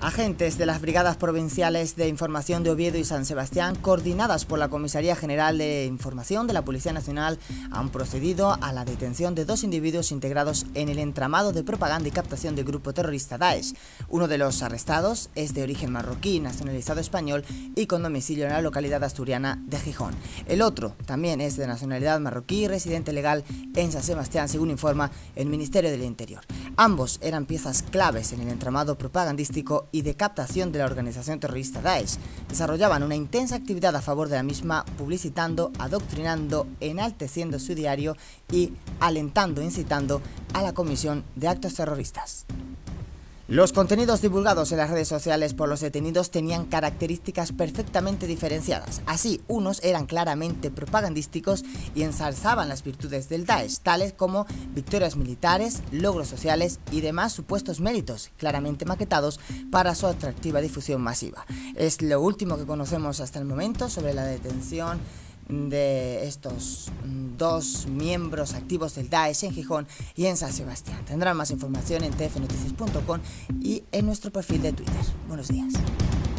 Agentes de las Brigadas Provinciales de Información de Oviedo y San Sebastián, coordinadas por la Comisaría General de Información de la Policía Nacional, han procedido a la detención de 2 individuos integrados en el entramado de propaganda y captación del grupo terrorista Daesh. Uno de los arrestados es de origen marroquí, nacionalizado español y con domicilio en la localidad asturiana de Gijón. El otro también es de nacionalidad marroquí y residente legal en San Sebastián, según informa el Ministerio del Interior. Ambos eran piezas claves en el entramado propagandístico y de captación de la organización terrorista Daesh. Desarrollaban una intensa actividad a favor de la misma, publicitando, adoctrinando, enalteciendo su diario y alentando, incitando a la comisión de actos terroristas. Los contenidos divulgados en las redes sociales por los detenidos tenían características perfectamente diferenciadas. Así, unos eran claramente propagandísticos y ensalzaban las virtudes del Daesh, tales como victorias militares, logros sociales y demás supuestos méritos, claramente maquetados para su atractiva difusión masiva. Es lo último que conocemos hasta el momento sobre la detención de estos 2 miembros activos del Daesh en Gijón y en San Sebastián. Tendrán más información en tfnoticias.com y en nuestro perfil de Twitter. Buenos días.